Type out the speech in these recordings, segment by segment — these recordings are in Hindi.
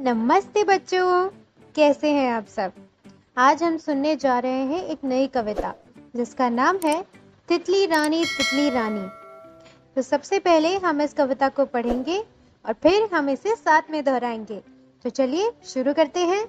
नमस्ते बच्चों, कैसे हैं आप सब। आज हम सुनने जा रहे हैं एक नई कविता जिसका नाम है तितली रानी तितली रानी। तो सबसे पहले हम इस कविता को पढ़ेंगे और फिर हम इसे साथ में दोहराएंगे। तो चलिए शुरू करते हैं।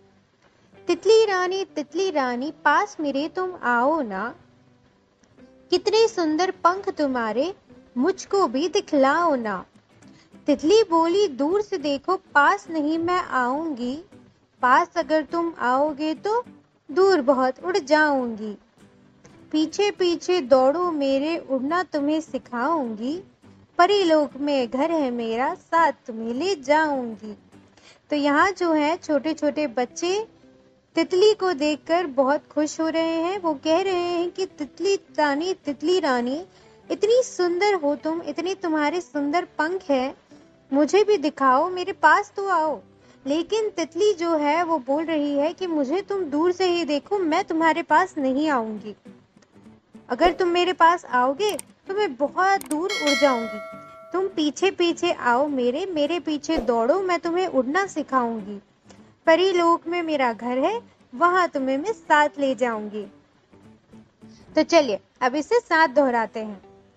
तितली रानी पास मेरे तुम आओ ना, कितने सुंदर पंख तुम्हारे मुझको भी दिखलाओ ना। तितली बोली दूर से देखो पास नहीं मैं आऊंगी, पास अगर तुम आओगे तो दूर बहुत उड़ जाऊंगी। पीछे पीछे दौड़ो मेरे उड़ना तुम्हें सिखाऊंगी, परीलोक में घर है मेरा साथ तुम्हें ले जाऊंगी। तो यहाँ जो है छोटे छोटे बच्चे तितली को देखकर बहुत खुश हो रहे हैं। वो कह रहे हैं कि तितली रानी इतनी सुंदर हो तुम, इतने तुम्हारे सुंदर पंख है, मुझे भी दिखाओ, मेरे पास तो आओ। लेकिन तितली जो है वो बोल रही है कि मुझे तुम दूर से ही देखो, मैं तुम्हारे पास नहीं आऊंगी। अगर तुम मेरे पास आओगे तो मैं बहुत दूर उड़ जाऊंगी। तुम पीछे पीछे आओ मेरे पीछे दौड़ो, मैं तुम्हें उड़ना सिखाऊंगी। परीलोक में मेरा घर है, वहां तुम्हें मैं साथ ले जाऊंगी। तो चलिए अब इसे साथ दोहराते हैं।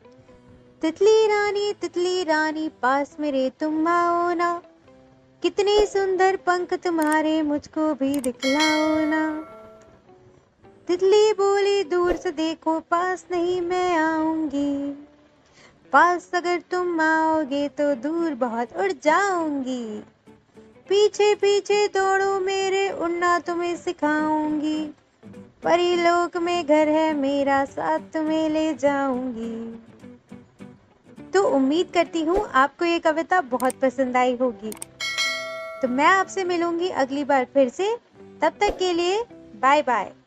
तितली रानी पास मेरे तुम आओ ना, कितने सुंदर पंख तुम्हारे मुझको भी दिखलाओ ना। तितली बोली दूर से देखो पास नहीं मैं आऊंगी, पास अगर तुम आओगे तो दूर बहुत उड़ जाऊंगी। पीछे पीछे दौड़ो मेरे उड़ना तुम्हें सिखाऊंगी, परीलोक में घर है मेरा साथ तुम्हें ले जाऊंगी। तो उम्मीद करती हूँ आपको ये कविता बहुत पसंद आई होगी। तो मैं आपसे मिलूंगी अगली बार फिर से। तब तक के लिए बाय बाय।